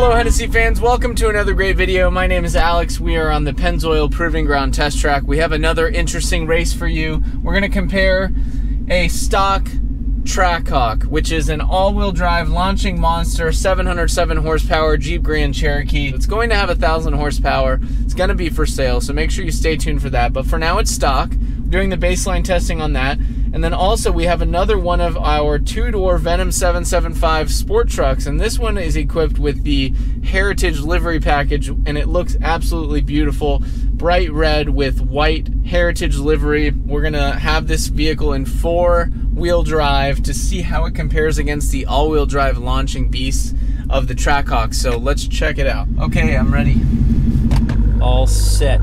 Hello Hennessey fans, welcome to another great video. My name is Alex. We are on the Pennzoil Proving Ground test track. We have another interesting race for you. We're going to compare a stock Trackhawk, which is an all-wheel drive launching monster, 707 horsepower Jeep Grand Cherokee. It's going to have 1,000 horsepower. It's going to be for sale, so make sure you stay tuned for that. But for now, it's stock. We're doing the baseline testing on that. And then also we have another one of our two-door VENOM 775 sport trucks, and this one is equipped with the Heritage livery package, and it looks absolutely beautiful. Bright red with white Heritage livery. We're gonna have this vehicle in four-wheel drive to see how it compares against the all-wheel drive launching beast of the Trackhawk. So let's check it out. Okay, I'm ready. All set.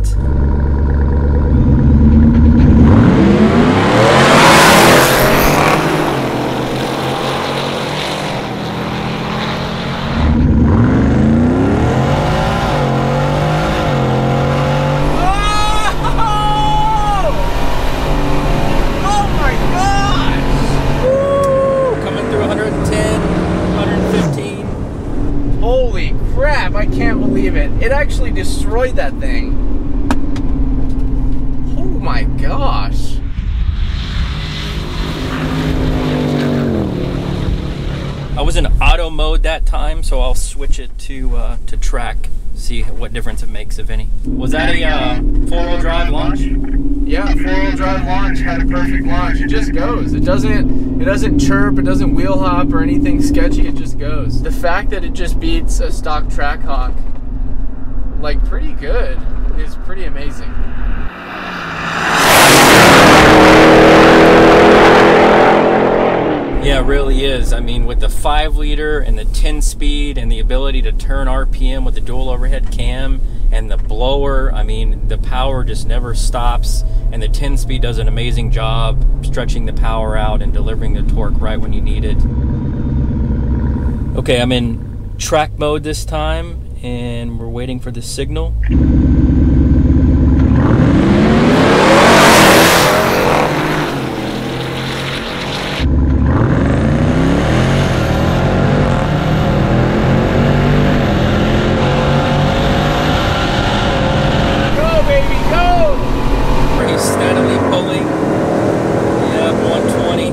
Holy crap, I can't believe it. It actually destroyed that thing. Oh my gosh. I was in auto mode that time, so I'll switch it to track, see what difference it makes, if any. Was that a four-wheel drive launch? Yeah, four-wheel drive launch, had a perfect launch. It just goes. It doesn't chirp, it doesn't wheel hop or anything sketchy, it just goes. The fact that it just beats a stock Trackhawk, like, pretty good, is pretty amazing. Yeah, it really is. I mean, with the 5-liter and the 10-speed and the ability to turn RPM with the dual overhead cam and the blower, I mean, the power just never stops, and the 10-speed does an amazing job stretching the power out and delivering the torque right when you need it. Okay, I'm in track mode this time, and we're waiting for the signal. Steadily pulling. Yeah, 120.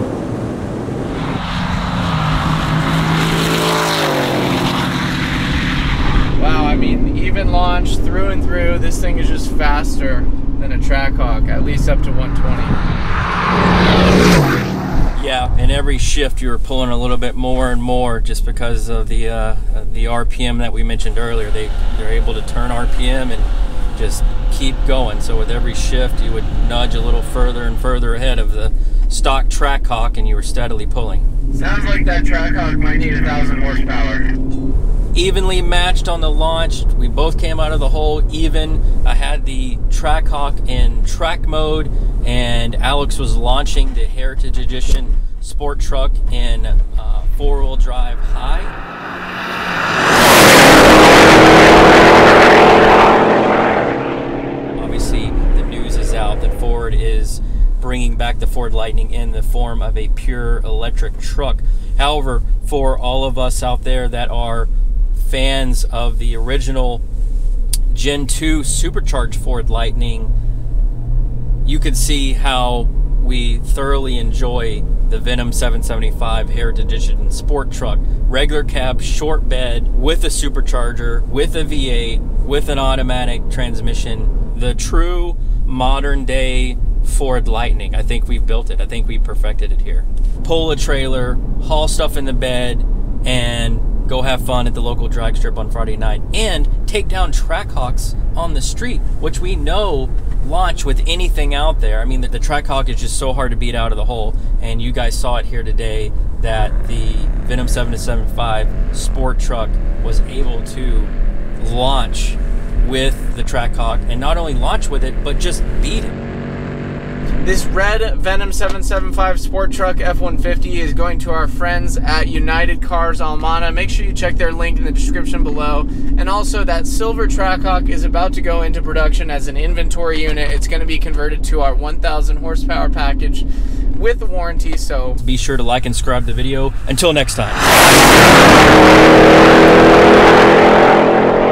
Wow, I mean, even launch through and through, this thing is just faster than a Trackhawk, at least up to 120. Yeah, in every shift you were pulling a little bit more and more just because of the RPM that we mentioned earlier. They're able to turn RPM and just keep going. So with every shift you would nudge a little further and further ahead of the stock Trackhawk, and you were steadily pulling. Sounds like that Trackhawk might need 1,000 horsepower. Evenly matched on the launch. We both came out of the hole even. I had the Trackhawk in track mode, and Alex was launching the Heritage Edition sport truck in four-wheel drive high. The news is out that Ford is bringing back the Ford Lightning in the form of a pure electric truck. However, for all of us out there that are fans of the original Gen 2 supercharged Ford Lightning, you could see how we thoroughly enjoy the VENOM 775 Heritage Edition sport truck. Regular cab, short bed, with a supercharger, with a V8, with an automatic transmission. The true modern day Ford Lightning. I think we've built it. I think we perfected it here. Pull a trailer, haul stuff in the bed, and go have fun at the local dragstrip on Friday night. And take down Trackhawks on the street, which we know launch with anything out there. I mean, the Trackhawk is just so hard to beat out of the hole, and you guys saw it here today that the VENOM 775 sport truck was able to launch with the Trackhawk, and not only launch with it, but just beat it. This red VENOM 775 sport truck F-150 is going to our friends at United Cars Almana. Make sure you check their link in the description below. And also, that silver Trackhawk is about to go into production as an inventory unit. It's going to be converted to our 1,000 horsepower package. with the warranty. So be sure to like and subscribe to the video. Until next time.